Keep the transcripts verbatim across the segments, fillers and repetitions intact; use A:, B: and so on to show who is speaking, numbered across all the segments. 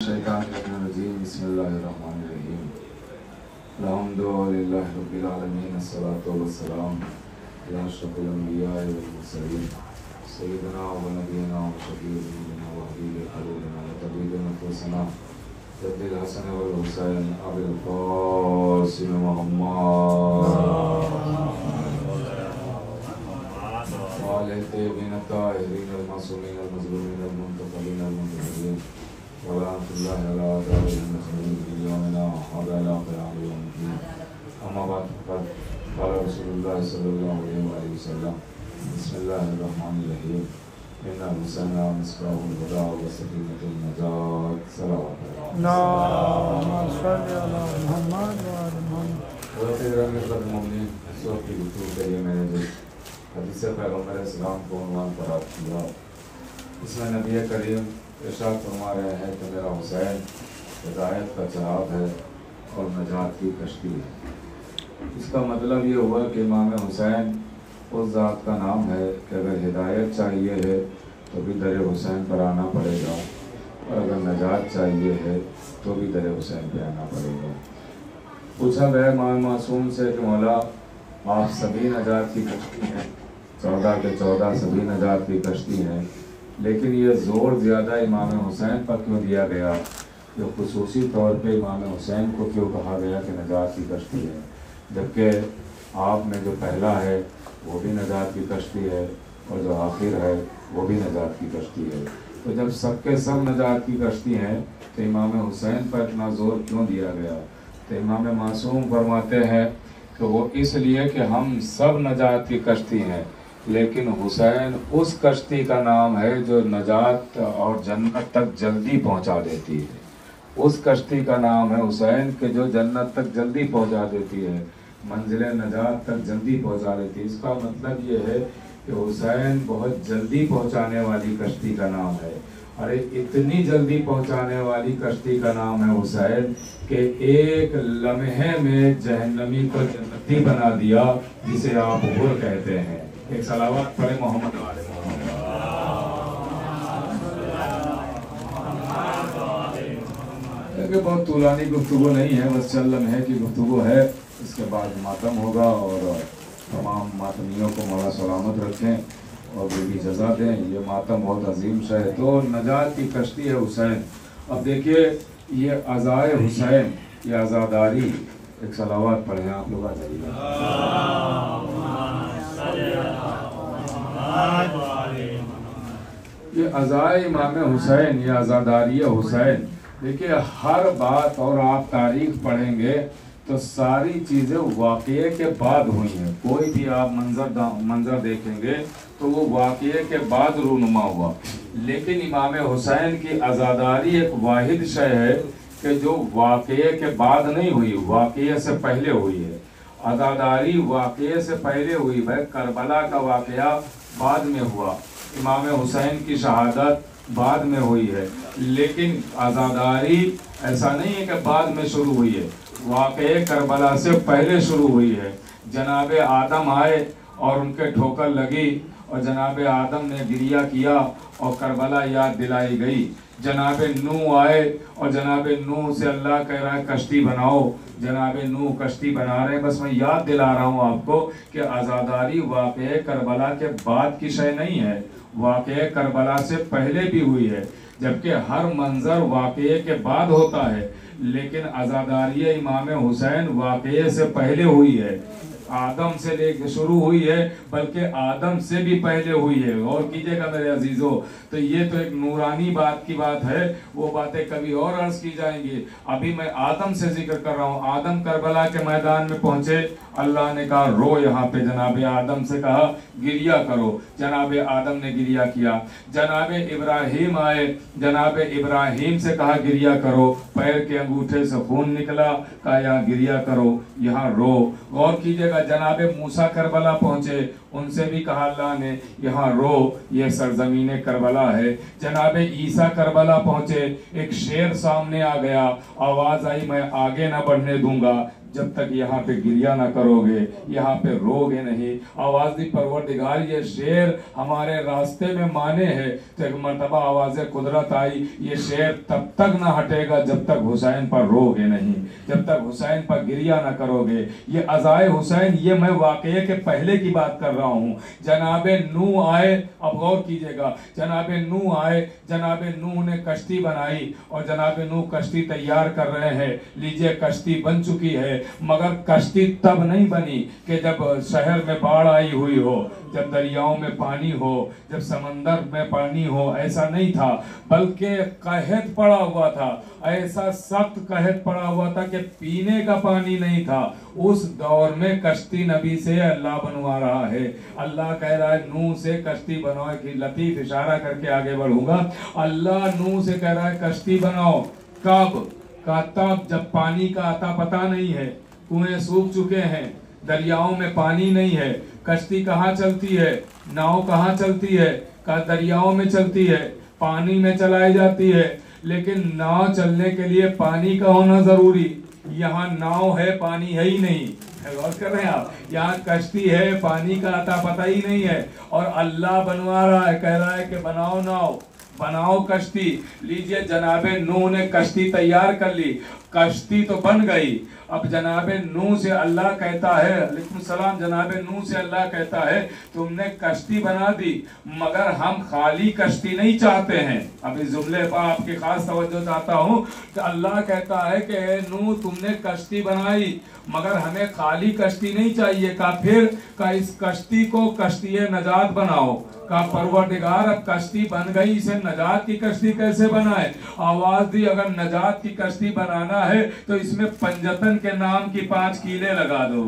A: मिनश्शैतानिर्रजीम बिस्मिल्लाहिर्रहमानिर्रहीम अल्हम्दुलिल्लाहि रब्बिल आलमीन अस्सलातु वस्सलाम अला अशरफिल अंबिया वल मुरसलीन सय्यिदना व नबीना व शफीअना व हबीब क़लूबिना व तबीब नफ़ूसिना जद्दिल हसन वल हुसैन अबुल क़ासिम मुहम्मद ताहिरीन المعصومين المظلومين المنتقمين المنتقمين ولعنة الله على أعدائهم المخذولين في يومنا وعلى قيام يوم الدين أما بعد فقد قال رسول الله صلى الله عليه وسلم بسم الله الرحمن الرحيم إن الحسين مصباح الهدى وسفينة النجاة صلوات
B: اللهم صل على محمد وعلى محمد
A: حضرت گرامی المؤمنین اس وقت کی گفتگو کے لیے میں نے جو حدیث پیغمبر اسلام کو عنوان پر آپ کیا اس میں نبی کریم ارشاد فرما رہے ہیں کہ میرا حسین ہدایت کا چراغ ہے اور نجات کی کشتی ہے۔ اس کا مطلب یہ ہوا کہ امام حسین اس ذات کا نام ہے کہ اگر ہدایت چاہیے ہے تو بھی در حسین پر آنا پڑے گا اور اگر نجات چاہیے ہے تو بھی در حسین پہ آنا پڑے گا۔ پوچھا گیا امام معصوم سے کہ مولا آپ سبھی نجات کی کشتی ہیں، چودہ کے چودہ سبھی نجات کی کشتی ہیں، لیکن یہ زور زیادہ امام حسین پر کیوں دیا گیا کہ خصوصی طور پہ امام حسین کو کیوں کہا گیا کہ نجات کی کشتی ہے، جبکہ آپ میں جو پہلا ہے وہ بھی نجات کی کشتی ہے اور جو آخر ہے وہ بھی نجات کی کشتی ہے۔ تو جب سب کے سب نجات کی کشتی ہیں تو امام حسین پر اتنا زور کیوں دیا گیا؟ تو امام معصوم فرماتے ہیں کہ وہ اس لیے کہ ہم سب نجات کی کشتی ہیں، لیکن حسین اس کشتی کا نام ہے جو نجات اور جنت تک جلدی پہنچا دیتی ہے۔ اس کشتی کا نام ہے حسین کہ جو جنت تک جلدی پہنچا دیتی ہے، منزل نجات تک جلدی پہنچا دیتی ہے۔ اس کا مطلب یہ ہے کہ حسین بہت جلدی پہنچانے والی کشتی کا نام ہے۔ ارے اتنی جلدی پہنچانے والی کشتی کا نام ہے حسین کہ ایک لمحے میں جہنمی کو جنتی بنا دیا، جسے آپ حور کہتے ہیں۔ ایک صلوات پڑھے محمد والے محمد۔ کہ بہت طولانی گفتگو نہیں ہے، بس چند لمحے کی گفتگو ہے، اس کے بعد ماتم ہوگا اور تمام ماتمیوں کو مولا سلامت رکھیں اور وہ بھی جزا دیں۔ یہ ماتم بہت عظیم شے ہے۔ تو نجات کی کشتی ہے حسین۔ اب دیکھیے یہ عزائے حسین، یہ عزاداری، ایک صلوات پڑھیں آپ لوگ آ جائیے۔ یہ عزائے امام حسین، یہ عزاداری حسین، دیکھیے ہر بات، اور آپ تاریخ پڑھیں گے تو ساری چیزیں واقعے کے بعد ہوئی ہیں۔ کوئی بھی آپ منظر منظر دیکھیں گے تو وہ واقعے کے بعد رونما ہوا، لیکن امام حسین کی عزاداری ایک واحد شے ہے کہ جو واقعے کے بعد نہیں ہوئی، واقعے سے پہلے ہوئی ہے۔ عزاداری واقعے سے پہلے ہوئی ہے، کربلا کا واقعہ بعد میں ہوا، امام حسین کی شہادت بعد میں ہوئی ہے، لیکن عزاداری ایسا نہیں ہے کہ بعد میں شروع ہوئی ہے، واقعے کربلا سے پہلے شروع ہوئی ہے۔ جناب آدم آئے اور ان کے ٹھوکر لگی اور جناب آدم نے گریہ کیا اور کربلا یاد دلائی گئی۔ جناب نوح آئے اور جناب نوح سے اللہ کہہ رہا ہے کشتی بناؤ، جناب نوح کشتی بنا رہے ہیں۔ بس میں یاد دلا رہا ہوں آپ کو کہ عزاداری واقعہ کربلا کے بعد کی شے نہیں ہے، واقعہ کربلا سے پہلے بھی ہوئی ہے، جبکہ ہر منظر واقعے کے بعد ہوتا ہے، لیکن عزاداری امام حسین واقعے سے پہلے ہوئی ہے، آدم سے لے کے شروع ہوئی ہے، بلکہ آدم سے بھی پہلے ہوئی ہے۔ غور کیجئے گا میرے عزیزو، تو یہ تو ایک نورانی بات کی بات ہے، وہ باتیں کبھی اور عرض کی جائیں گی۔ ابھی میں آدم سے ذکر کر رہا ہوں۔ آدم کربلا کے میدان میں پہنچے، اللہ نے کہا رو یہاں پہ، جناب آدم سے کہا گریہ کرو، جناب آدم نے گریہ کیا۔ جناب ابراہیم آئے، جناب ابراہیم سے کہا گریہ کرو، پیر کے انگوٹھے سے خون نکلا، کہا یہاں گریہ کرو، یہاں رو۔ غور کیجئے گا، جناب موسیٰ کربلا پہنچے، ان سے بھی کہا اللہ نے یہاں رو، یہ سرزمین کربلا ہے۔ جناب عیسیٰ کربلا پہنچے، ایک شیر سامنے آ گیا، آواز آئی میں آگے نہ بڑھنے دوں گا، جب تک یہاں پہ گریہ نہ کرو گے، یہاں پہ رو گے نہیں۔ آواز دی پروردگار یہ شعر ہمارے راستے میں مانے ہے تو ایک مرتبہ آواز قدرت آئی، یہ شعر تب تک نہ ہٹے گا جب تک حسین پر رو گے نہیں، جب تک حسین پر گریہ نہ کرو گے۔ یہ عزائے حسین، یہ میں واقعے کے پہلے کی بات کر رہا ہوں۔ جناب نوح آئے، اب غور کیجئے گا، جناب نوح آئے، جناب نوح نے کشتی بنائی اور جناب نوح کشتی تیار کر رہے ہیں۔ لیجئے کشتی بن چکی ہے، مگر کشتی تب نہیں بنی کہ جب شہر میں باڑھ آئی ہوئی ہو، جب دریاؤں میں پانی ہو، جب سمندر میں پانی ہو، ایسا نہیں تھا، بلکہ قحط پڑا ہوا تھا، ایسا سخت قحط پڑا ہوا تھا کہ پینے کا پانی نہیں تھا۔ اس دور میں کشتی نبی سے اللہ بنوا رہا ہے۔ اللہ کہہ رہا ہے نوح سے کشتی بناؤ، کہ لطیف اشارہ کر کے آگے بڑھوں گا۔ اللہ نوح سے کہہ رہا ہے کشتی بناؤ، کب؟ کا تب جب پانی کا عطا پتہ نہیں ہے، کنویں سوکھ چکے ہیں، دریاؤں میں پانی نہیں ہے، کشتی کہاں چلتی ہے، ناؤ کہاں چلتی ہے، دریاؤں میں چلتی ہے، پانی میں چلائی جاتی ہے، لیکن ناؤ چلنے کے لیے پانی کا ہونا ضروری۔ یہاں ناؤ ہے، پانی ہے ہی نہیں، غور کر رہے ہیں آپ، یہاں کشتی ہے، پانی کا عطا پتہ ہی نہیں ہے، اور اللہ بنوا رہا ہے، کہہ رہا ہے کہ بناؤ ناؤ، بناؤ کشتی۔ لیجئے جناب نوح نے کشتی تیار کر لی، کشتی تو بن گئی۔ اب جناب نوح سے اللہ کہتا ہے، علیکم السلام، جناب نوح سے اللہ کہتا ہے تم نے کشتی بنا دی، مگر ہم خالی کشتی نہیں چاہتے ہیں۔ اب اس جملے پر آپ کی خاص توجہ چاہتا ہوں کہ اللہ کہتا ہے کہ اے نوح تم نے کشتی بنائی، مگر ہمیں خالی کشتی نہیں چاہیے، کہا پھر کہ اس کشتی کو کشتی نجات بناؤ۔ کہا پروردگار اب کشتی بن گئی، اسے نجات کی کشتی کیسے بنائے؟ آواز دی اگر نجات کی کشتی بنانا ہے تو اس میں پنجتن کے نام کی پانچ کیلے لگا دو۔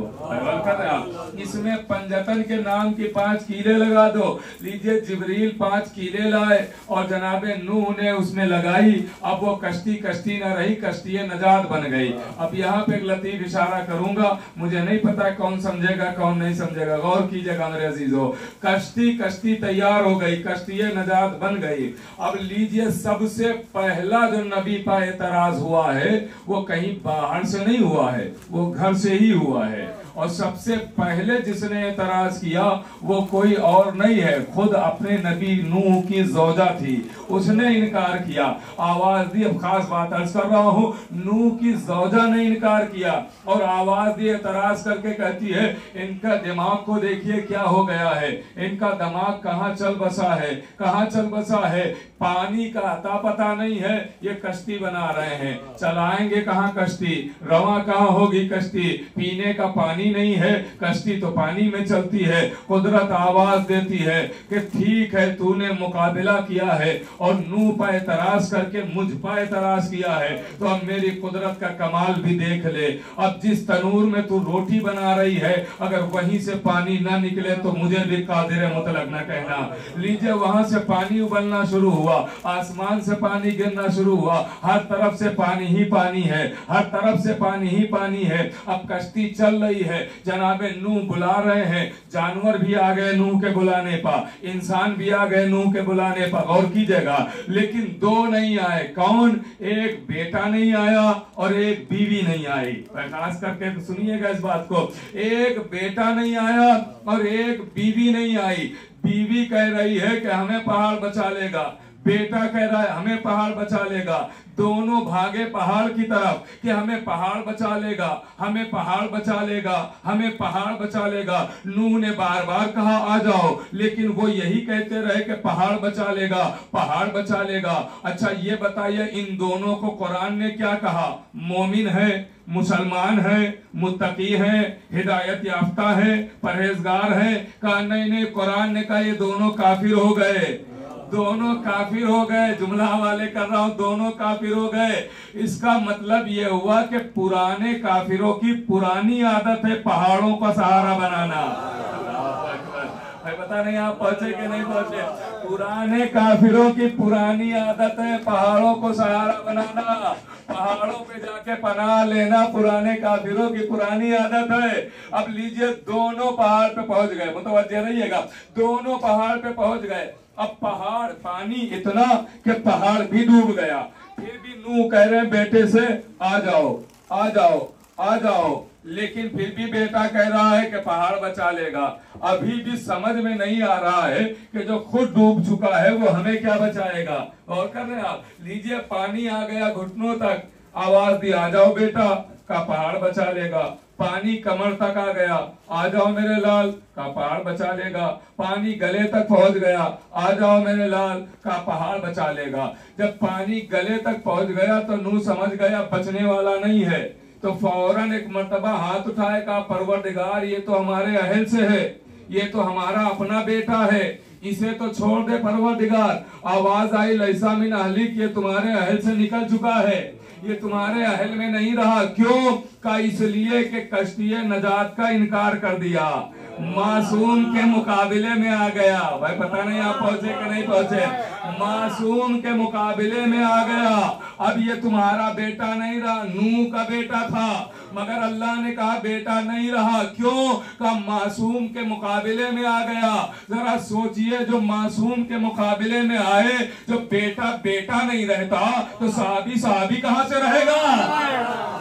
A: اس میں پنجتن کے نام کی پانچ کیلے لگا دو۔ لیجئے جبریل پانچ کیلے لائے اور جناب نوح نے اس میں لگائی، اب وہ کشتی کشتی نہ رہی، کشتی نجات بن گئی۔ اب یہاں پہ ایک لطیف اشارہ کروں گا، مجھے نہیں پتا کون سمجھے گا کون نہیں سمجھے گا، غور کیجئے گا میرے عزیزو۔ کشتی کشتی تیار ہو گئی، کشتی نجات بن گئی۔ اب لیجئے سب سے پہلا جو نبی پہ اعتراض ہوا ہے وہ کہیں باہر سے نہیں ہوا ہے، وہ گھر سے ہی ہوا ہے، اور سب سے پہلے جس نے اعتراض کیا وہ کوئی اور نہیں ہے، خود اپنے نبی نوح کی زوجہ تھی، اس نے انکار کیا۔ آواز دی، اب خاص بات عرض کر رہا ہوں، نوح کی زوجہ نے انکار کیا اور آواز دی اعتراض کر کے کہتی ہے ان کا دماغ کو دیکھیے کیا ہو گیا ہے، ان کا دماغ کہاں چل بسا ہے، کہاں چل بسا ہے، پانی کا عطا پتہ نہیں ہے، یہ کشتی بنا رہے ہیں، چلائیں گے کہاں کشتی، رواں کہاں ہوگی کشتی، پینے کا پانی نہیں ہے، کشتی تو پانی میں چلتی ہے۔ قدرت آواز دیتی ہے کہ ٹھیک ہے تو نے مقابلہ کیا ہے اور نوح پہ اعتراض کر کے مجھ پہ اعتراض کیا ہے، تو اب میری قدرت کا کمال بھی دیکھ لے۔ اب جس تنور میں تو روٹی بنا رہی ہے اگر وہیں سے پانی نہ نکلے تو مجھے بھی قادر مطلق نہ کہنا۔ لیجئے وہاں سے پانی ابلنا شروع ہوا، آسمان سے پانی گرنا شروع ہوا، ہر طرف سے پانی ہی پانی ہے، ہر طرف سے پانی ہی پانی ہے۔ اب کشتی چل رہی ہے، جناب نوح بلا رہے ہیں، جانور بھی آ گئے نوح کے بلانے پا، انسان بھی آ گئے نوح کے بلانے پا، غور کیجئے گا، لیکن دو نہیں آئے۔ کون؟ ایک بیٹا نہیں آیا اور ایک بیوی نہیں آئی۔ خاص کر کے سنیے گا اس بات کو، ایک بیٹا نہیں آیا اور ایک بیوی نہیں آئی۔ بیوی کہہ رہی ہے کہ ہمیں پہاڑ بچا لے گا، بیٹا کہہ رہا ہے ہمیں پہاڑ بچا لے گا، دونوں بھاگے پہاڑ کی طرف کہ ہمیں پہاڑ بچا لے گا، ہمیں پہاڑ بچا لے گا، ہمیں پہاڑ بچا لے گا۔ نوح نے بار بار کہا آ جاؤ، لیکن وہ یہی کہتے رہے کہ پہاڑ بچا لے گا، پہاڑ بچا لے گا۔ اچھا یہ بتائیے ان دونوں کو قرآن نے کیا کہا؟ مومن ہے، مسلمان ہے، متقی ہے، ہدایت یافتہ ہے، پرہیزگار ہے؟ کہا نہیں نہیں، قرآن نے کہا یہ دونوں کافر ہو گئے، دونوں کافر ہو گئے۔ جملہ حوالے کر رہا ہوں، دونوں کافر ہو گئے۔ اس کا مطلب یہ ہوا کہ پرانے کافروں کی پرانی عادت ہے پہاڑوں کا سہارا بنانا۔ پتہ نہیں آپ پہنچے کہ نہیں پہنچے؟ پرانے کافروں کی پرانی عادت ہے پہاڑوں کو سہارا بنانا، پہاڑوں پہ جا کے پناہ لینا پرانے کافروں کی پرانی عادت ہے۔ اب لیجئے دونوں پہاڑ پہ پہنچ گئے، متوجہ رہیے گا، دونوں پہاڑ پہ پہنچ گئے۔ اب پہاڑ پانی اتنا کہ پہاڑ بھی ڈوب گیا، پھر بھی نوح کہہ رہے ہیں بیٹے سے آ جاؤ آ جاؤ آ جاؤ لیکن پھر بھی بیٹا کہہ رہا ہے کہ پہاڑ بچا لے گا. ابھی بھی سمجھ میں نہیں آ رہا ہے کہ جو خود ڈوب چکا ہے وہ ہمیں کیا بچائے گا. اور کر رہے ہیں آپ, لیجئے پانی آ گیا گھٹنوں تک, آواز دی آ جاؤ بیٹا, کا پہاڑ بچا لے گا. پانی کمر تک آ گیا, آ جاؤ میرے لال, کا پہاڑ بچا لے گا. پانی گلے تک پہنچ گیا, آ جاؤ میرے لال, کا پہاڑ بچا لے گا. جب پانی گلے تک پہنچ گیا تو نوح سمجھ گیا بچنے والا نہیں ہے, تو فوراً ایک مرتبہ ہاتھ اٹھائے, کہا پروردگار یہ تو ہمارے اہل سے ہے, یہ تو ہمارا اپنا بیٹا ہے, اسے تو چھوڑ دے پروردگار. آواز آئی لیسا من اہلک, یہ تمہارے اہل سے نکل چکا ہے, یہ تمہارے اہل میں نہیں رہا. کیوں؟ کہ اس لیے کہ کشتی نجات کا انکار کر دیا, معصوم کے مقابلے میں آ گیا. بھائی پتہ نہیں آپ پہنچے کہ نہیں پہنچے, معصوم کے مقابلے میں آ گیا. اب یہ تمہارا بیٹا نہیں رہا, نوح کا بیٹا تھا, مگر اللہ نے کہا بیٹا نہیں رہا. کیوں؟ کہ معصوم کے مقابلے میں آ گیا. ذرا سوچئے, جو معصوم کے مقابلے میں آئے, جو بیٹا بیٹا نہیں رہتا تو صحابی صحابی کہاں سے رہے گا؟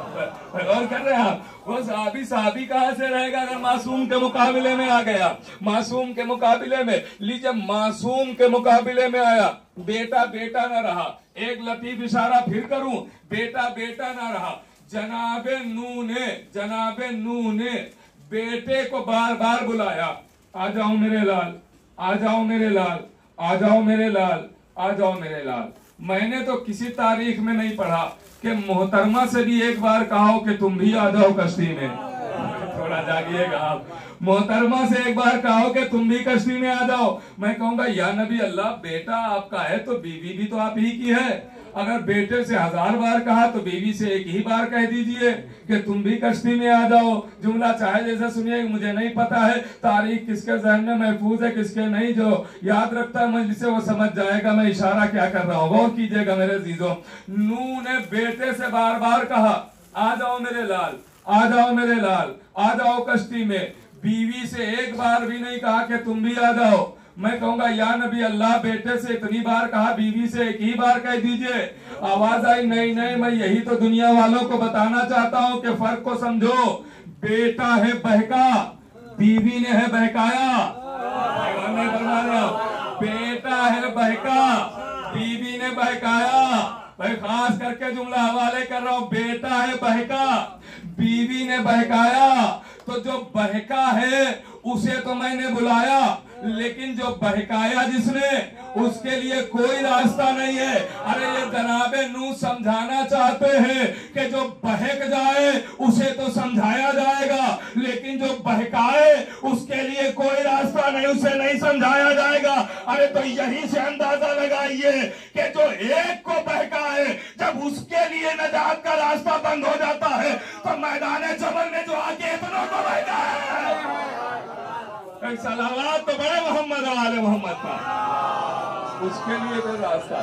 A: غور کر رہے ہیں آپ, وہ صحابی صحابی کہاں سے رہے گا اگر معصوم کے مقابلے میں آ گیا. معصوم کے مقابلے میں, لیجئے معصوم کے مقابلے میں آیا, بیٹا بیٹا نہ رہا. ایک لطیف اشارہ پھر کروں, بیٹا بیٹا نہ رہا. جناب نوح نے جناب نوح نے بیٹے کو بار بار بلایا, آ جاؤ میرے لال, آ جاؤ میرے لال, آ جاؤ میرے لال, آ جاؤ میرے لال. میں نے تو کسی تاریخ میں نہیں پڑھا کہ محترمہ سے بھی ایک بار کہا ہو کہ تم بھی آ جاؤ کشتی میں. تھوڑا جاگیے گا آپ. محترمہ سے ایک بار کہا ہو کہ تم بھی کشتی میں آ جاؤ. میں کہوں گا یا نبی اللہ, بیٹا آپ کا ہے تو بیوی بھی تو آپ ہی کی ہے. اگر بیٹے سے ہزار بار کہا تو بیوی سے ایک ہی بار کہہ دیجئے کہ تم بھی کشتی میں آ جاؤ. جملہ چاہے جیسے سنیے, مجھے نہیں پتا ہے تاریخ کس کے ذہن میں محفوظ ہے کس کے نہیں. جو یاد رکھتا ہے مجلس سے وہ سمجھ جائے گا میں اشارہ کیا کر رہا ہوں. غور کیجئے گا میرے عزیزوں, نوح نے بیٹے سے بار بار کہا آ جاؤ میرے لال, آ جاؤ میرے لال, آ جاؤ کشتی میں. بیوی سے ایک بار بھی نہیں کہا کہ تم بھی آ جاؤ. میں کہوں گا یا نبی اللہ, بیٹے سے اتنی بار کہا, بیوی سے ایک ہی بار کہہ دیجئے. آواز آئی نہیں نہیں, میں یہی تو دنیا والوں کو بتانا چاہتا ہوں کہ فرق کو سمجھو. بیٹا ہے بہکا, بیوی نے ہے بہکایا. بیٹا ہے بہکا, بیوی نے بہکایا. میں خاص کر کے جملہ حوالے کر رہا ہوں, بیٹا ہے بہکا, بیوی نے بہکایا. تو جو بہکا ہے اسے تو میں نے بلایا, لیکن جو بہکایا جس نے, اس کے لیے کوئی راستہ نہیں ہے. ارے یہ جناب نوح سمجھانا چاہتے ہیں کہ جو بہک جائے اسے تو سمجھایا جائے گا, لیکن جو بہکائے اس کے لیے کوئی راستہ نہیں, اسے نہیں سمجھایا جائے گا. ارے تو یہی سے اندازہ لگائیے کہ جو ایک کو بہکائے, جب اس کے لیے نجات کا راستہ بند ہو جاتا ہے تو میدان جبل میں جو آگے اتنوں کو بہکا ہے. ایک صلوات تو بڑے محمد و آل محمد کا, اس کے لیے تو راستہ.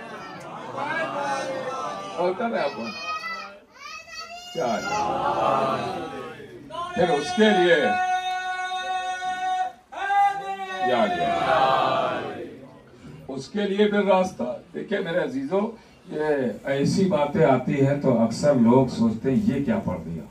A: اور کر رہے آپ کیا پھر اس کے لیے کیا اس کے لیے پھر راستہ. دیکھیں میرے عزیزوں, یہ ایسی باتیں آتی ہیں تو اکثر لوگ سوچتے ہیں یہ کیا پڑھ دیا.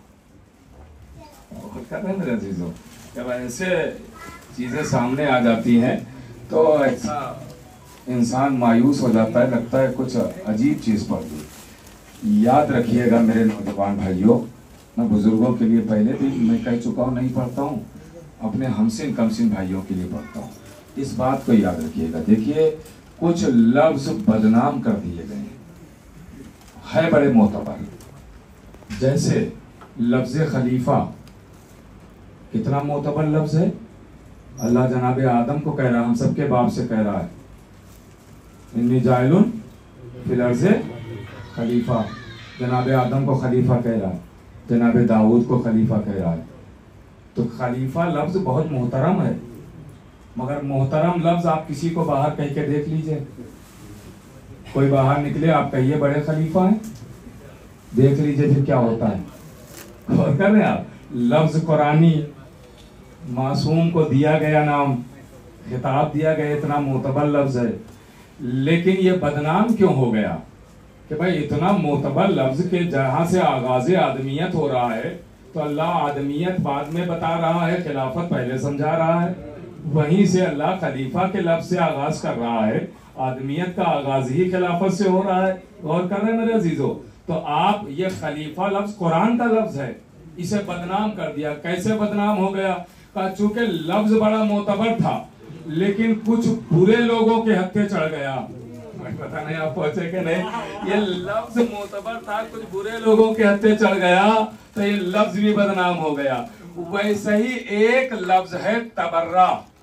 A: کر رہے ہیں میرے عزیزوں, جب ایسے چیزیں سامنے آ جاتی ہیں تو ایسا انسان مایوس ہو جاتا ہے, لگتا ہے کچھ عجیب چیز پڑھ دی. یاد رکھیے گا میرے نوجوان بھائیوں, میں بزرگوں کے لیے پہلے بھی میں کہہ چکا ہوں نہیں پڑھتا ہوں, اپنے ہمسن کمسن بھائیوں کے لیے پڑھتا ہوں. اس بات کو یاد رکھیے گا. دیکھیے کچھ لفظ بدنام کر دیے گئے ہیں, ہے بڑے معتبر. جیسے لفظ خلیفہ, کتنا معتبر لفظ ہے. اللہ جناب آدم کو کہہ رہا ہے, ہم سب کے باپ سے کہہ رہا ہے, انی جاعل فی الارض خلیفہ. جناب آدم کو خلیفہ کہہ رہا ہے, جناب داؤد کو خلیفہ کہہ رہا ہے. تو خلیفہ لفظ بہت محترم ہے, مگر محترم لفظ آپ کسی کو باہر کہہ کے دیکھ لیجئے. کوئی باہر نکلے, آپ کہیے بڑے خلیفہ ہیں, دیکھ لیجئے پھر کیا ہوتا ہے. غور کر رہے ہیں آپ, لفظ قرآنی, معصوم کو دیا گیا نام, خطاب دیا گیا, اتنا معتبر لفظ ہے, لیکن یہ بدنام کیوں ہو گیا کہ بھائی اتنا معتبر لفظ کے جہاں سے آغاز آدمیت ہو رہا ہے, تو تو اللہ آدمیت بعد میں بتا رہا ہے، خلافت پہلے سمجھا رہا ہے. وہیں سے اللہ خلیفہ کے لفظ سے آغاز کر رہا ہے. آدمیت کا آغاز ہی خلافت سے ہو رہا ہے. غور کر رہے ہیں میرے عزیزو؟ تو آپ یہ خلیفہ لفظ قرآن کا لفظ ہے، اسے بدنام کر دیا. کیسے بدنام ہو گیا؟ کہ چونکہ لفظ بڑا معتبر تھا لیکن کچھ برے لوگوں کے ہتھے چڑھ گیا. پتہ نہیں آپ پہنچے کہ نہیں. یہ لفظ معتبر تھا، کچھ برے لوگوں کے ہتھے چڑھ گیا تو یہ لفظ بھی بدنام ہو گیا. ویسے ہی ایک لفظ ہے تبرہ.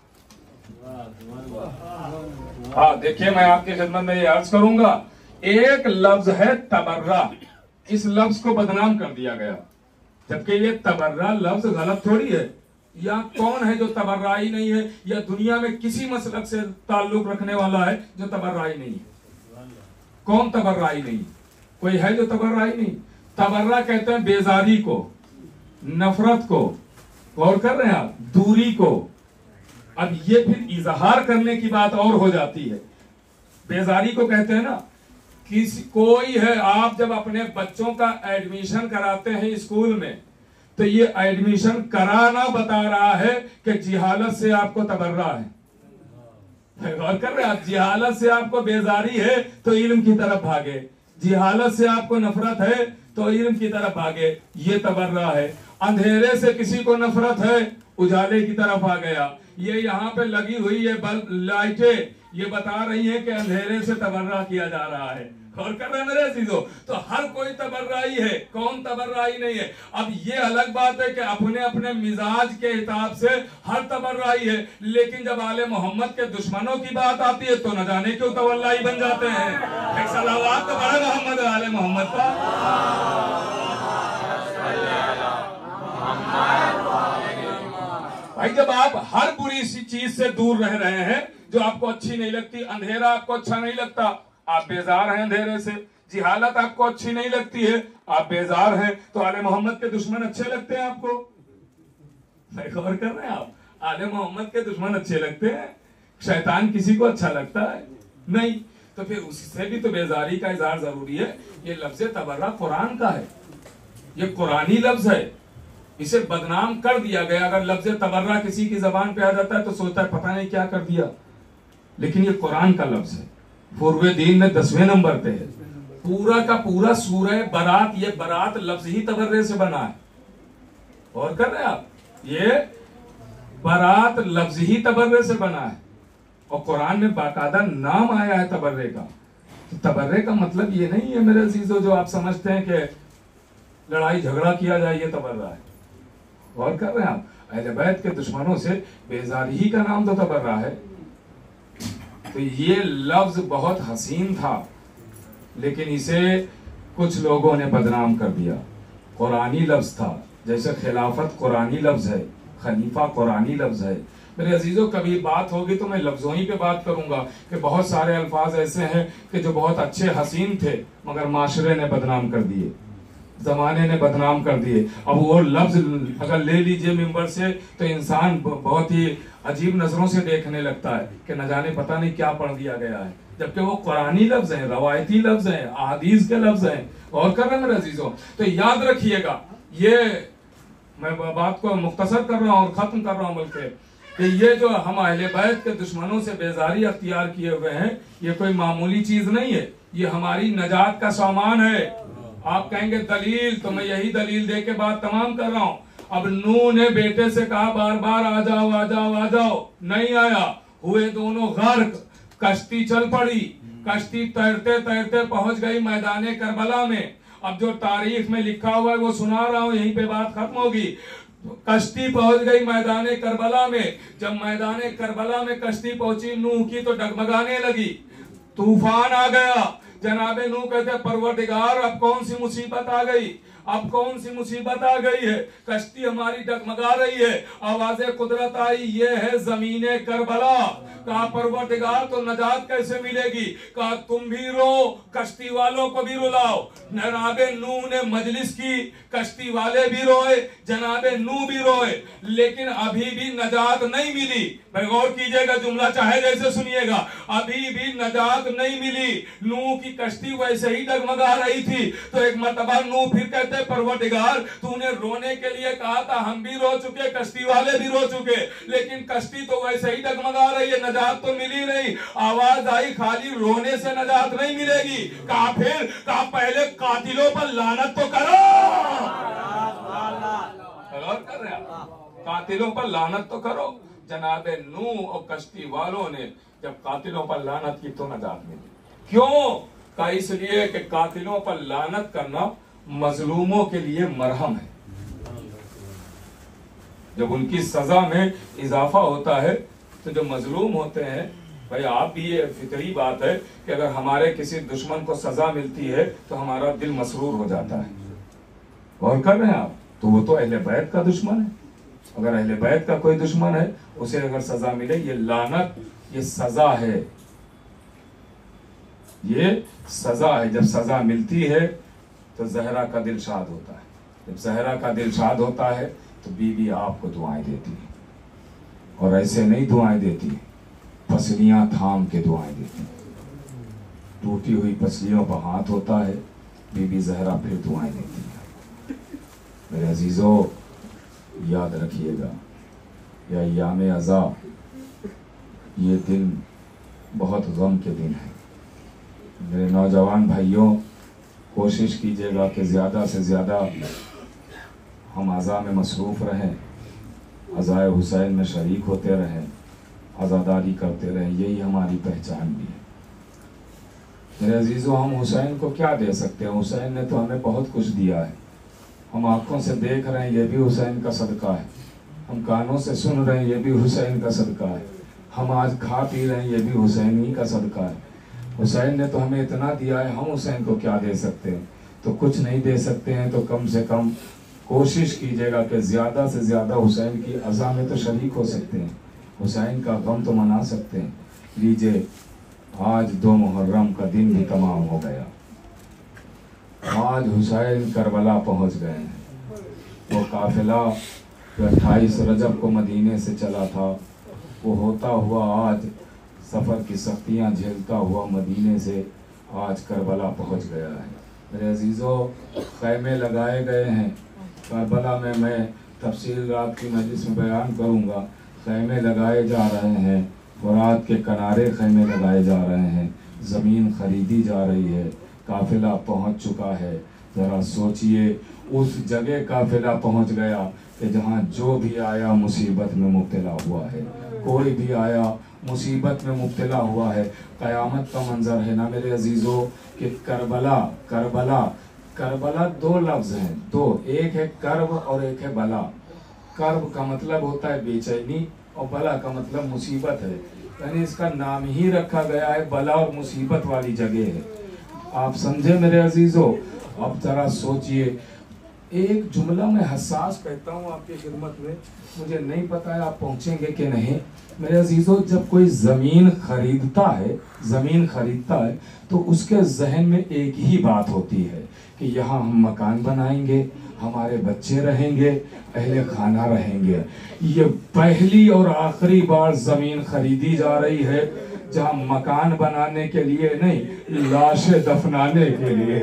A: ہاں دیکھیے میں آپ کی خدمت میں یہ عرض کروں گا، ایک لفظ ہے تبرہ، اس لفظ کو بدنام کر دیا گیا. جبکہ یہ تبرہ لفظ غلط تھوڑی ہے. یا کون ہے جو تبرعی نہیں ہے؟ یا دنیا میں کسی مسلک سے تعلق رکھنے والا ہے جو تبرعی نہیں ہے؟ کون تبرعی نہیں؟ کوئی ہے جو تبرعی نہیں؟ تبرہ کہتے ہیں بیزاری کو، نفرت کو. غور کر رہے ہیں آپ؟ دوری کو. اب یہ پھر اظہار کرنے کی بات اور ہو جاتی ہے. بیزاری کو کہتے ہیں نا، کسی کوئی ہے، آپ جب اپنے بچوں کا ایڈمیشن کراتے ہیں اسکول میں تو یہ ایڈمیشن کرانا بتا رہا ہے کہ جہالت سے آپ کو تبرہ ہے. غور کر رہے ہیں آپ؟ جہالت سے آپ کو بیزاری ہے تو علم کی طرف بھاگے، جہالت سے آپ کو نفرت ہے تو علم کی طرف بھاگے. یہ تبرہ ہے. اندھیرے سے کسی کو نفرت ہے، اجالے کی طرف آ گیا. یہ یہاں پہ لگی ہوئی یہ بلب لائٹیں یہ بتا رہی ہیں کہ اندھیرے سے تبرہ کیا جا رہا ہے. غور کر رہے ہیں میرے عزیزو؟ تو ہر کوئی تبرعی ہے، کون تبرعی نہیں ہے؟ اب یہ الگ بات ہے کہ اپنے اپنے مزاج کے حساب سے ہر تبرعی ہے، لیکن جب آل محمد کے دشمنوں کی بات آتی ہے تو نہ جانے کیوں تولائی بن جاتے ہیں. ایک صلوات تو بڑے محمد آل محمد کا. بھائی جب آپ ہر بری سی چیز سے دور رہ رہے ہیں جو آپ کو اچھی نہیں لگتی، اندھیرا آپ کو اچھا نہیں لگتا، آپ بیزار ہیں اندھیرے سے. جہالت آپ کو اچھی نہیں لگتی ہے، آپ بیزار ہیں. تو آل محمد کے دشمن اچھے لگتے ہیں آپ کو؟ غور کر رہے ہیں آپ؟ آل محمد کے دشمن اچھے لگتے ہیں؟ شیطان کسی کو اچھا لگتا ہے؟ نہیں. تو پھر اس سے بھی تو بیزاری کا اظہار ضروری ہے. یہ لفظ تبرہ قرآن کا ہے، یہ قرآنی لفظ ہے. اسے بدنام کر دیا گیا. اگر لفظ تبرہ کسی کی زبان پہ آ جاتا ہے تو سوچتا ہے پتہ نہیں کیا کر دیا، لیکن یہ قرآن کا لفظ ہے. فروع دین میں دسویں نمبر پہ ہے. پورا کا پورا سورہ برات، یہ برات لفظ ہی تبرے سے بنا ہے. غور کر رہے ہیں آپ؟ یہ برات لفظ ہی تبرے سے بنا ہے اور قرآن میں باقاعدہ نام آیا ہے تبرے کا. تو تبرے کا مطلب یہ نہیں ہے میرے عزیزو جو آپ سمجھتے ہیں کہ لڑائی جھگڑا کیا جائے یہ تبرہ ہے. غور کر رہے ہیں آپ؟ اہل بیت کے دشمنوں سے بیزاری ہی کا نام تو تبرہ ہے. تو یہ لفظ بہت حسین تھا لیکن اسے کچھ لوگوں نے بدنام کر دیا. قرآنی لفظ تھا، جیسے خلافت قرآنی لفظ ہے، خلیفہ قرآنی لفظ ہے. میرے عزیزوں کبھی بات ہوگی تو میں لفظوں ہی پہ بات کروں گا کہ بہت سارے الفاظ ایسے ہیں کہ جو بہت اچھے حسین تھے مگر معاشرے نے بدنام کر دیے، زمانے نے بدنام کر دیے. اب وہ لفظ اگر لے لیجئے ممبر سے تو انسان بہت ہی عجیب نظروں سے دیکھنے لگتا ہے کہ نہ جانے پتہ نہیں کیا پڑھ دیا گیا ہے، جبکہ وہ قرآنی لفظ ہیں، روایتی لفظ ہیں، احادیث کے لفظ ہیں. اور کر رہے ہیں میرے عزیزوں؟ تو یاد رکھیے گا، یہ میں بات کو مختصر کر رہا ہوں اور ختم کر رہا ہوں بلکہ کہ یہ جو ہم اہل بیت کے دشمنوں سے بیزاری اختیار کیے ہوئے ہیں یہ کوئی معمولی چیز نہیں ہے، یہ ہماری نجات کا سامان ہے. آپ کہیں گے دلیل، تو میں یہی دلیل دے کے بات تمام کر رہا ہوں. اب نوح نے بیٹے سے کہا بار بار آ جاؤ آ جاؤ آ جاؤ، نہیں آیا، ہوئے دونوں غرق. کشتی چل پڑی، کشتی تیرتے تیرتے پہنچ گئی میدان کربلا میں. اب جو تاریخ میں لکھا ہوا ہے وہ سنا رہا ہوں، یہیں پہ بات ختم ہوگی. کشتی پہنچ گئی میدان کربلا میں. جب میدان کربلا میں کشتی پہنچی نوح کی تو ڈگمگانے لگی، طوفان آ گیا. جناب نوح کہتے پروردگار اب کون سی مصیبت آ گئی، اب کون سی مصیبت آ گئی ہے، کشتی ہماری ڈگمگا رہی ہے. آواز قدرت آئی، یہ ہے زمین کربلا. کہا پروردگار تو نجات کیسے ملے گی؟ کہا تم بھی رو، کشتی والوں کو بھی رلاؤ. جناب نوح نے مجلس کی، کشتی والے بھی روئے، جناب نوح بھی روئے، لیکن ابھی بھی نجات نہیں ملی. بھائی غور کیجئے گا، جملہ چاہے جیسے سنیے گا، ابھی بھی نجات نہیں ملی. نوح کی کشتی ویسے ہی ڈگمگا رہی تھی. تو ایک مرتبہ نوح پھر کہتے कहते परवरदिगार तूने रोने के लिए कहा था, हम भी रो चुके, कश्ती वाले भी रो चुके, लेकिन कश्ती तो वैसे ही डगमगा रही है, नजात तो मिली नहीं। आवाज आई खाली रोने से नजात नहीं मिलेगी। कहा फिर कहा पहले कातिलों पर लानत तो करो। गौर कर रहे हैं, कातिलों पर लानत तो करो। जनाबे नूह और कश्ती वालों ने जब कातिलों पर लानत की तो नजात मिली। क्यों? का इसलिए कि कातिलों पर लानत करना मजलूमों के लिए मरहम है। जब उनकी सजा में इजाफा होता है तो जो मजलूम होते हैं, भाई आप भी, ये फितरी बात है कि अगर हमारे किसी दुश्मन को सजा मिलती है तो हमारा दिल मसरूर हो जाता है। गौर कर रहे हैं आप? तो वो तो अहले बैत का दुश्मन है। अगर अहले बैत का कोई दुश्मन है, उसे अगर सजा मिले, ये लानत, ये सजा है, ये सजा है। जब सजा मिलती है तो जहरा का दिल शाद होता है। जब जहरा का दिल शाद होता है तो बीवी आपको दुआएं देती है, और ऐसे नहीं दुआएं देती, पसलियां थाम के दुआएं देती। टूटी हुई पसलियों पर हाथ होता है, बीबी जहरा फिर दुआएं देती है। मेरे अजीजों, याद रखिएगा, या याम अज़ा, ये दिन बहुत गम के दिन है। मेरे नौजवान भाइयों, कोशिश कीजिएगा कि ज़्यादा से ज़्यादा हम अज़ा में मसरूफ़ रहें, अज़ाए हुसैन में शरीक होते रहें, आज़ादारी करते रहें। यही हमारी पहचान भी है। मेरे अजीज़ों, हम हुसैन को क्या दे सकते हैं? हुसैन ने तो हमें बहुत कुछ दिया है। हम आँखों से देख रहे हैं, ये भी हुसैन का सदका है। हम कानों से सुन रहे हैं, ये भी हुसैन का सदका है। हम आज खा पी रहे हैं, ये भी हुसैन ही का सदका है। हुसैन ने तो हमें इतना दिया है, हम हुसैन को क्या दे सकते हैं? तो कुछ नहीं दे सकते हैं तो कम से कम कोशिश कीजिएगा कि ज़्यादा से ज़्यादा हुसैन की अज़ा में तो शरीक हो सकते हैं, हुसैन का गम तो मना सकते हैं। लीजिए, आज दो मुहर्रम का दिन भी तमाम हो गया। आज हुसैन करबला पहुंच गए हैं। वो काफिला जो अट्ठाईस रजब को मदीने से चला था, वो होता हुआ आज सफ़र की सख्तियां झेलता हुआ मदीने से आज करबला पहुंच गया है। मेरे अजीज़ों, खैमे लगाए गए हैं करबला में। मैं तफसील रात की मजलिस में बयान करूंगा। खैमे लगाए जा रहे हैं, फुरात के किनारे खैमे लगाए जा रहे हैं, ज़मीन खरीदी जा रही है, काफिला पहुंच चुका है। ज़रा सोचिए, उस जगह काफिला पहुंच गया कि जहां जो भी आया मुसीबत में मुब्तला हुआ है। कोई भी आया मुसीबत में मुब्तला हुआ है। क़यामत का मंजर है ना मेरे अजीज़ों कि करबला करबला करबला दो लफ्ज़ हैं, दो, एक है कर्ब और एक है बला। कर्ब का मतलब होता है बेचैनी और बला का मतलब मुसीबत है, यानी इसका नाम ही रखा गया है, बला और मुसीबत वाली जगह है। आप समझे मेरे अजीज़ों? अब ज़रा सोचिए, एक जुमला मैं हसास कहता हूँ आपकी खिदमत में, मुझे नहीं पता है आप पहुँचेंगे कि नहीं। मेरे अजीज़ों, जब कोई ज़मीन खरीदता है ज़मीन खरीदता है तो उसके जहन में एक ही बात होती है कि यहाँ हम मकान बनाएंगे, हमारे बच्चे रहेंगे, अहले खाना रहेंगे। ये पहली और आखिरी बार ज़मीन खरीदी जा रही है जहाँ मकान बनाने के लिए नहीं, लाशें दफनाने के लिए।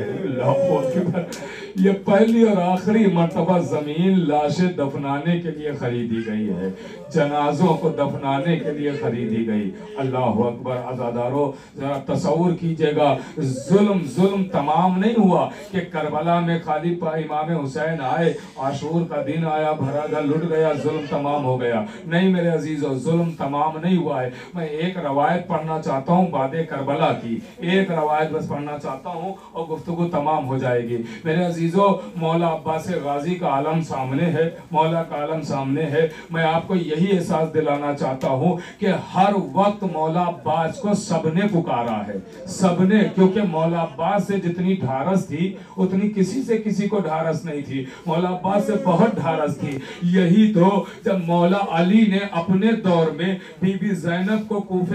A: ये पहली और आखिरी मर्तबा ज़मीन लाशें दफनाने के लिए खरीदी गई है, जनाजों को दफनाने के लिए खरीदी गई। अल्लाह अकबर। अज़ादारों, ज़रा तसव्वुर कीजिएगा, जुल्म जुल्म तमाम नहीं हुआ कि करबला में खाली इमाम हुसैन आए, आशूर का दिन आया, भरा घर लुट गया, जुल्म तमाम हो गया। नहीं मेरे अजीज़ों, जुल्म तमाम नहीं हुआ है। मैं एक रवायत पढ़ना चाहता हूँ बादे करबला की, एक रवायत बस पढ़ना चाहता हूँ और गुफ्तगू तमाम हो जाएगी। मेरे अजीज़ों, मौला अब्बास गाजी का आलम सामने है, मौला का आलम सामने है। मैं आपको यही एहसास दिलाना चाहता हूँ कि हर वक्त मौला अब्बास को सबने पुकारा है, सबने, क्योंकि मौला अब्बास से जितनी ढारस थी उतनी किसी से किसी को ढारस नहीं थी। मौला अब्बास से बहुत ढारस थी। यही तो जब मौला अली ने अपने दौर में बीबी ज़ैनब को कूफे के एक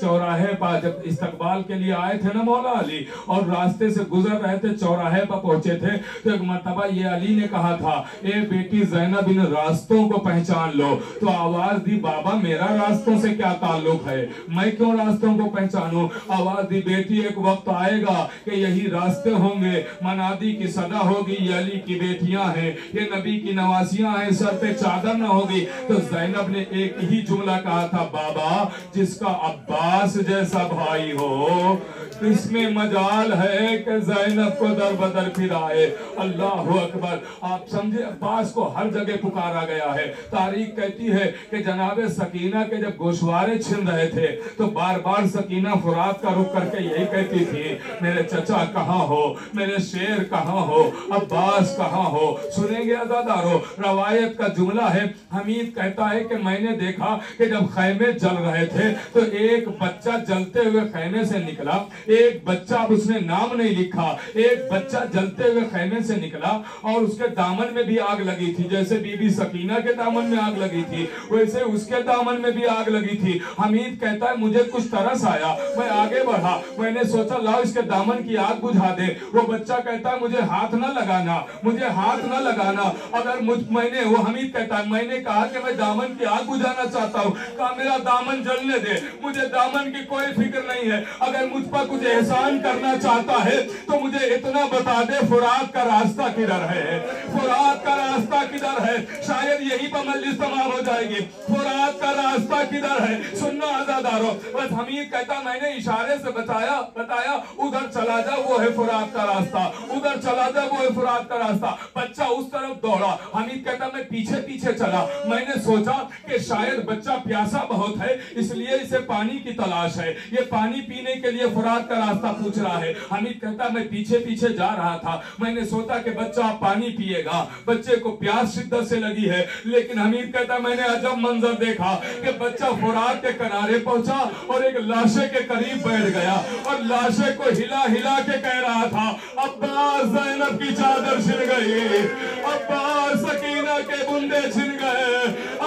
A: चौराहे पर जब इस्तकबाल के लिए आए थे ना मौला अली, और रास्ते से गुजर रहे थे, चौराहे पर पहुंचे थे, तो एक मर्तबा ये अली ने कहा था, ए बेटी ज़ैनब इन रास्तों को पहचान लो। तो आवाज दी, बाबा मेरा रास्तों से क्या ताल्लुक है, मैं क्यों रास्तों को पहचानूं? आवाज दी, बेटी एक वक्त आएगा कि यही रास्ते होंगे, मनादी की सदा होगी, ये अली की बेटियां हैं, ये नबी की नवासियां हैं, सर पे चादर न होगी। तो ज़ैनब ने एक ही जुमला कहा था, बाबा जिसका अब्बास जैसा भाई हो, इसमें मजाल है कि ज़ैनब को दर बदर फिराए। अल्लाह अकबर। आप समझे, अब्बास को हर जगह पुकारा गया है। तारीख कहती है कि जनाबे सकीना के जब गोशवारे छिन रहे थे तो बार बार सकीना फुरात का रुख करके यही कहती थी, मेरे चचा कहाँ हो, मेरे शेर कहाँ हो, अब्बास कहाँ हो। सुनेंगे अज़ादारो, रवायत का जुमला है, हमीद कहता है कि मैंने देखा कि जब खैमे जल रहे थे तो एक बच्चा जलते हुए खैमे से निकला, एक बच्चा, अब उसने नाम नहीं लिखा, एक बच्चा जलते हुए खैमे से निकला और उसके दामन में भी आग लगी थी। जैसे बीबी सकीना के दामन में आग लगी थी वैसे उसके दामन में भी आग लगी थी। हमीद कहता है मुझे कुछ तरस आया, मैं आगे बढ़ा, मैंने सोचा लाओ इसके दामन की आग बुझा दे। वो बच्चा कहता है मुझे हाथ ना लगाना, मुझे हाथ ना लगाना। अगर मुझ मैंने वो हमीद कहता है मैंने कहा कि मैं दामन की आग बुझाना चाहता हूँ, कहा मेरा दामन जलने दे, मुझे दामन की कोई फिक्र नहीं है। अगर मुझ पर कुछ एहसान करना चाहता है तो मुझे इतना बता दे, फुरात का रास्ता किधर है, फुरात का रास्ता किधर है। शायद यही पर मजलिस तमाम हो जाएगी। फुरात का रास्ता किधर है, सुनना आज़ादारो। बस हमीद कहता मैंने इशारे से बताया बताया उधर चला जा, वो है फुरात का रास्ता, उधर चला जा, वो है फुरात का रास्ता। बच्चा उस तरफ दौड़ा, हमीद कहता मैं पीछे पीछे चला। मैंने सोचा कि शायद बच्चा प्यासा बहुत है इसलिए इसे पानी की तलाश है, ये पानी पीने के लिए फुरात का रास्ता पूछ रहा है। हमीद कहता मैं पीछे पीछे जा रहा था, मैंने सोचा कि बच्चा पानी पिएगा, बच्चे को प्यास शिद्दत से लगी है। लेकिन हमीद कहता मैंने अजब मंजर देखा कि बच्चा फुरात के किनारे पहुंचा और एक लाशे के करीब बैठ गया और लाशे को हिला हिला के कह रहा था, अब्बास ज़ैनब की चादर छिन गई, अब्बास सकीना के बुंदे छिन गए,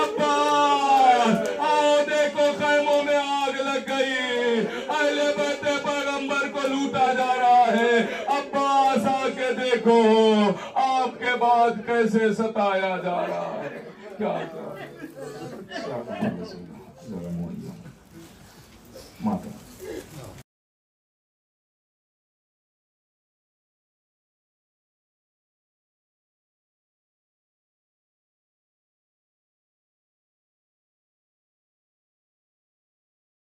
A: अब्बास आओ देखो खैमों में आग लग गई, अहले बैते पैगंबर को लूटा जा रहा है, अब्बास आके देखो आपके बाद कैसे सताया जा रहा है। क्या, क्या?